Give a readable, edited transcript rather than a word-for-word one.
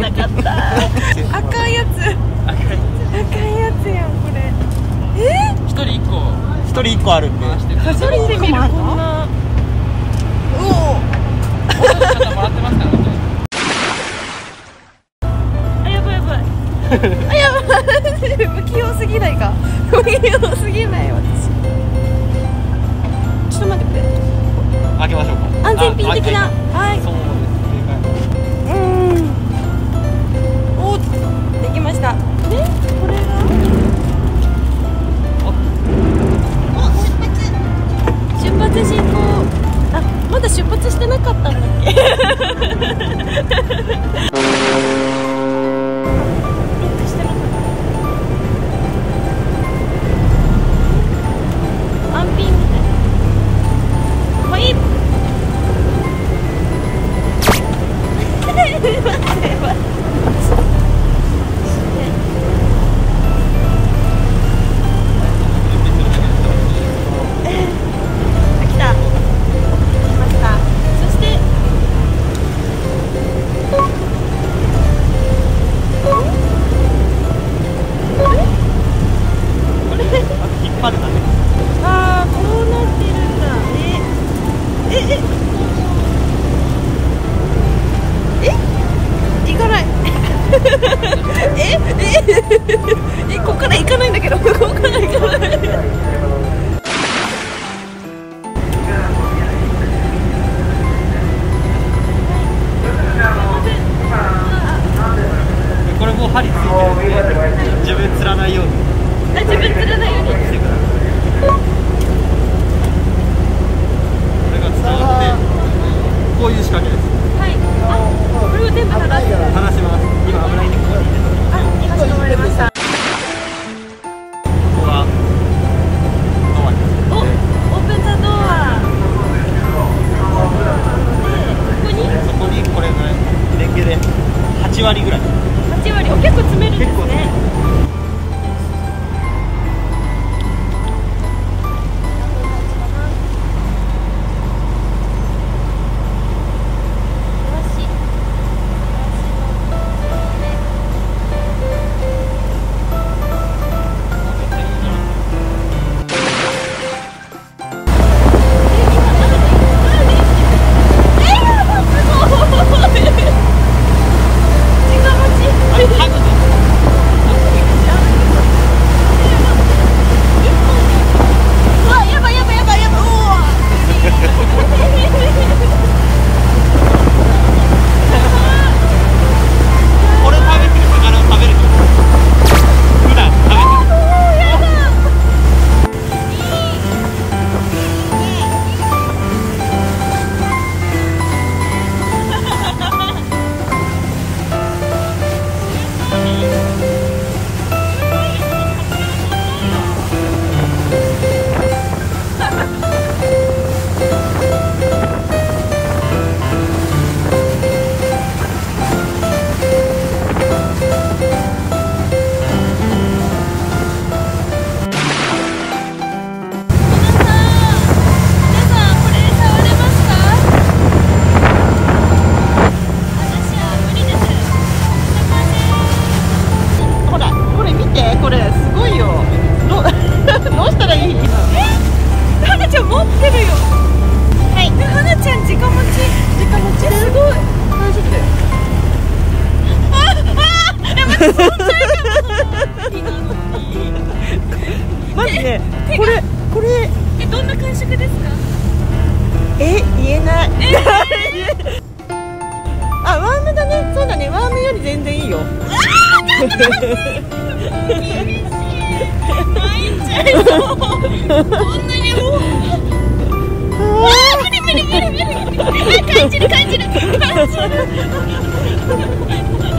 なかった。赤いやつ。赤いやつやんこれ。一人一個。 一人一個あるんで。 初めて見るこんな。おお。もらってますからね。あ、やばいやばい。あ、やばい。不器用すぎないか。不器用すぎない私。ちょっと待ってくれ。 開けましょうか。 安全ピン的な。はい。 そうです。 お、できました。で、これが。出発進行。あ、まだ出発してなかったんだっけ。ここから行かないんだけど、ここから行かない。 これもう針ついてるんで、自分釣らないように。 自分釣らないようにしてください。 これが伝わって、こういう仕掛けです。 はい。あ、これを全部離します。今危ないんでここに入れて。 かしこまりました。 ここがドアです。 お、オープンザドア。で、 そこにこれぐらいレンゲで8割ぐらい。 8割、結構詰めるんですね。 マジでこれどんな感触ですか？ 言えない。あ、ワームだね。そうだね、ワームより全然いいよ。 厳しい。泣いちゃいそう。こんなにもう。無理。感じる。